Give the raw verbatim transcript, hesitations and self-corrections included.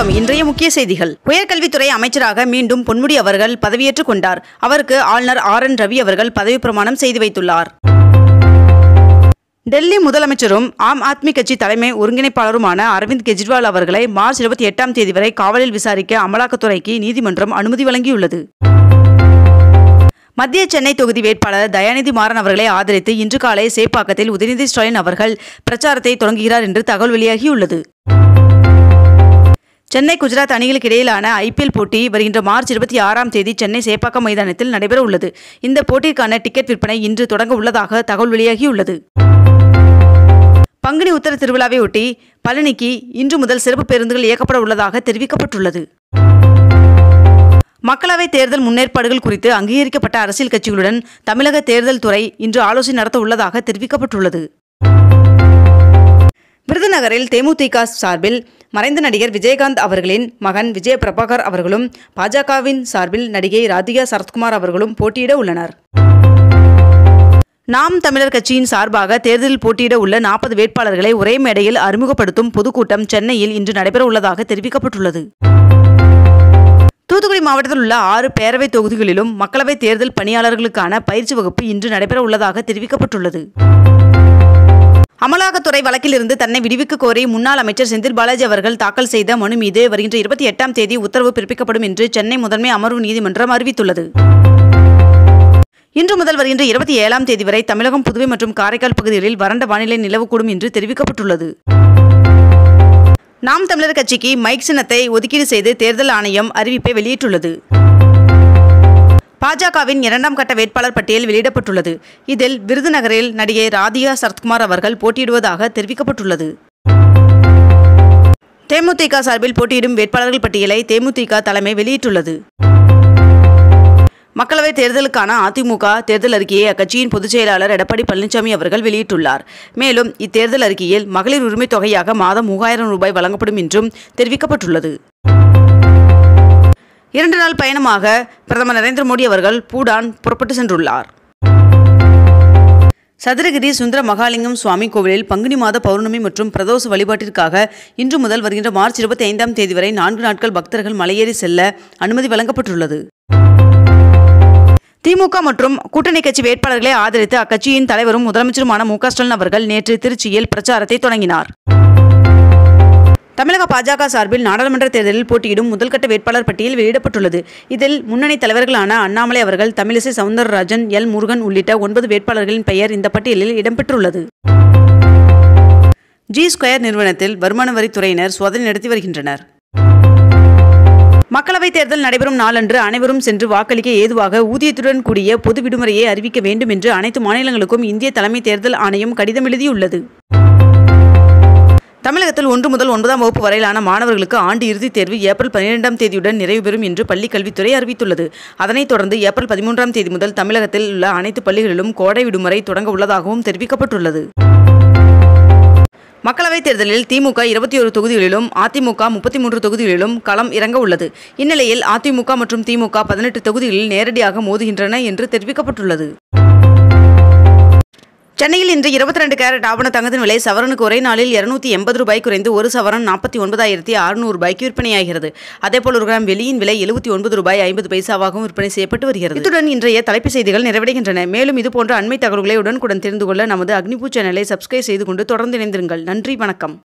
வணக்கம். இன்றைய முக்கிய செய்திகள். உயர்கல்வித்துறை அமைச்சராக மீண்டும் பொன்முடி அவர்கள் பதவியேற்றுக் கொண்டார். அவருக்கு ஆளுநர் ஆர் என் ரவி அவர்கள் பதவி பிரமாணம் செய்து வைத்துள்ளார். டெல்லி முதலமைச்சரும் ஆம் ஆத்மி கட்சி தலைமை ஒருங்கிணைப்பாளருமான அரவிந்த் கெஜ்ரிவால் அவர்களை மார்ச் இருபத்தி எட்டாம் தேதி வரை காவலில் விசாரிக்க அமலாக்கத்துறைக்கு நீதிமன்றம் அனுமதி வழங்கியுள்ளது. மத்திய சென்னை தொகுதி வேட்பாளர் தயாநிதி மாறன் அவர்களை ஆதரித்து இன்று காலை சேப்பாக்கத்தில் உதயநிதி ஸ்டாலின் அவர்கள் பிரச்சாரத்தை தொடங்குகிறார் என்று தகவல் வெளியாகியுள்ளது. சென்னை குஜராத் அணிகளுக்கு இடையிலான ஐ பி எல் போட்டி வருகின்ற மார்ச் இருபத்தி ஆறாம் தேதி சென்னை சேப்பாக்கம் மைதானத்தில் நடைபெற உள்ளது. இந்த போட்டிற்கான டிக்கெட் விற்பனை இன்று தொடங்க உள்ளதாக தகவல் வெளியாகியுள்ளது. பங்குனி உத்தர திருவிழாவை ஒட்டி பழனிக்கு இன்று முதல் சிறப்பு பேருந்துகள் இயக்கப்பட உள்ளதாக தெரிவிக்கப்பட்டுள்ளது. மக்களவைத் தேர்தல் முன்னேற்பாடுகள் குறித்து அங்கீகரிக்கப்பட்ட அரசியல் கட்சிகளுடன் தமிழக தேர்தல் துறை இன்று ஆலோசனை நடத்த உள்ளதாக தெரிவிக்கப்பட்டுள்ளது. விருதுநகரில் தேமுதிக சார்பில் மறைந்த நடிகர் விஜயகாந்த் அவர்களின் மகன் விஜய பிரபாகர் அவர்களும் பாஜகவின் சார்பில் நடிகை ராதிகா சரத்குமார் அவர்களும் போட்டியிட உள்ளனர். நாம் தமிழர் கட்சியின் சார்பாக தேர்தலில் போட்டியிட உள்ள நாற்பது வேட்பாளர்களை ஒரே மேடையில் அறிமுகப்படுத்தும் பொதுக்கூட்டம் சென்னையில் இன்று நடைபெற உள்ளதாக தெரிவிக்கப்பட்டுள்ளது. தூத்துக்குடி மாவட்டத்தில் உள்ள ஆறு பேரவை தொகுதிகளிலும் மக்களவைத் தேர்தல் பணியாளர்களுக்கான பயிற்சி வகுப்பு இன்று நடைபெற உள்ளதாக தெரிவிக்கப்பட்டுள்ளது. அமலாக்கத்துறை வழக்கிலிருந்து தன்னை விடுவிக்க கோரி முன்னாள் அமைச்சர் செந்தில் பாலாஜி அவர்கள் தாக்கல் செய்த மனு மீது வருகின்ற இருபத்தி எட்டாம் தேதி உத்தரவு பிறப்பிக்கப்படும் என்று சென்னை முதன்மை அமர்வு நீதிமன்றம் அறிவித்துள்ளது. இன்று முதல் வருகின்ற இருபத்தி ஏழாம் தேதி வரை தமிழகம், புதுவை மற்றும் காரைக்கால் பகுதிகளில் வறண்ட வானிலை நிலவக்கூடும் என்று தெரிவிக்கப்பட்டுள்ளது. நாம் தமிழர் கட்சிக்கு மைக் சின்னத்தை ஒதுக்கீடு செய்து தேர்தல் ஆணையம் அறிவிப்பை வெளியிட்டுள்ளது. பாஜகவின் இரண்டாம் கட்ட வேட்பாளர் பட்டியல் வெளியிடப்பட்டுள்ளது. இதில் விருதுநகரில் நடிகை ராதிகா சரத்குமார் அவர்கள் போட்டியிடுவதாக தெரிவிக்கப்பட்டுள்ளது. தேமுதிக சார்பில் போட்டியிடும் வேட்பாளர்கள் பட்டியலை தேமுதிக தலைமை வெளியிட்டுள்ளது. மக்களவைத் தேர்தலுக்கான அதிமுக தேர்தல் அறிக்கையை அக்கட்சியின் பொதுச் செயலாளர் எடப்பாடி பழனிசாமி அவர்கள் வெளியிட்டுள்ளார். மேலும் இத்தேர்தல் அறிக்கையில் மகளிர் உரிமைத் தொகையாக மாதம் மூவாயிரம் ரூபாய் வழங்கப்படும் என்றும் தெரிவிக்கப்பட்டுள்ளது. இரண்டு நாள் பயணமாக பிரதமர் நரேந்திர மோடி அவர்கள் பூடான் புறப்பட்டு சென்றுள்ளார். சதுரகிரி சுந்தர மகாலிங்கம் சுவாமி கோவிலில் பங்குனி மாத பௌர்ணமி மற்றும் பிரதோஷ வழிபாட்டிற்காக இன்று முதல் வருகின்ற மார்ச் இருபத்தி ஐந்தாம் தேதி வரை நான்கு நாட்கள் பக்தர்கள் மலையேறி செல்ல அனுமதி வழங்கப்பட்டுள்ளது. திமுக மற்றும் கூட்டணி கட்சி வேட்பாளர்களை ஆதரித்து அக்கட்சியின் தலைவரும் முதலமைச்சருமான மு க ஸ்டாலின் அவர்கள் நேற்று திருச்சியில் பிரச்சாரத்தை தொடங்கினார். தமிழக பாஜக சார்பில் நாடாளுமன்ற தேர்தலில் போட்டியிடும் முதல்கட்ட வேட்பாளர் பட்டியல் வெளியிடப்பட்டுள்ளது. இதில் முன்னணி தலைவர்களான அண்ணாமலை அவர்கள், தமிழிசை சவுந்தரராஜன், எல் முருகன் உள்ளிட்ட ஒன்பது வேட்பாளர்களின் பெயர் இந்த பட்டியலில் இடம்பெற்றுள்ளது. ஜி ஸ்கொயர் நிறுவனத்தில் வருமான வரித்துறையினர் சோதனை நடத்தி வருகின்றனர். மக்களவைத் தேர்தல் நடைபெறும் நாளன்று அனைவரும் சென்று வாக்களிக்க ஏதுவாக ஊதியத்துடன் கூடிய பொது விடுமுறையை அறிவிக்க வேண்டும் என்று அனைத்து மாநிலங்களுக்கும் இந்திய தலைமை தேர்தல் ஆணையம் கடிதம் எழுதியுள்ளது. தமிழகத்தில் ஒன்று முதல் ஒன்பதாம் வகுப்பு வரையிலான மாணவர்களுக்கு ஆண்டு இறுதித் தேர்வு ஏப்ரல் பன்னிரெண்டாம் தேதியுடன் நிறைவு பெறும் என்று பள்ளிக் கல்வித்துறை அறிவித்துள்ளது. அதனைத் தொடர்ந்து ஏப்ரல் பதிமூன்றாம் தேதி முதல் தமிழகத்தில் உள்ள அனைத்து பள்ளிகளிலும் கோடை விடுமுறை தொடங்க உள்ளதாகவும் தெரிவிக்கப்பட்டுள்ளது. மக்களவைத் தேர்தலில் திமுக இருபத்தி ஒரு தொகுதிகளிலும் அதிமுக முப்பத்தி மூன்று தொகுதிகளிலும் களம் இறங்க உள்ளது. இந்நிலையில் அதிமுக மற்றும் திமுக பதினெட்டு தொகுதிகளில் நேரடியாக மோதுகின்றன என்று தெரிவிக்கப்பட்டுள்ளது. சென்னையில் இன்று இருபத்தி ரெண்டு கேரட் ஆபண தங்கத்தின் விலை சவரனுக்கு ஒரே நாளில் இருநூத்தி எண்பது ரூபாய் குறைந்து ஒரு சவரன் நாற்பத்தி ஒன்பதாயிரத்தி அறுநூறு ரூபாய்க்கு விற்பனையாகிறது. அதேபோல் ஒரு கிராம் வெள்ளியின் விலை எழுபத்தி ஒன்பது ரூபாய் ஐம்பது பைசாவாகவும் விற்பனை செய்யப்பட்டு வருகிறது. இத்துடன் இன்றைய தலைப்புச் செய்திகள் நிறைவடைகின்றன. மேலும் இதுபோன்ற அண்மை தகவல்களை உடனுக்குடன் தெரிந்து கொள்ள நமது அக்னிபூ சேனலை சப்ஸ்கிரைப் செய்து கொண்டு தொடர்ந்து இணைந்திருங்கள். நன்றி, வணக்கம்.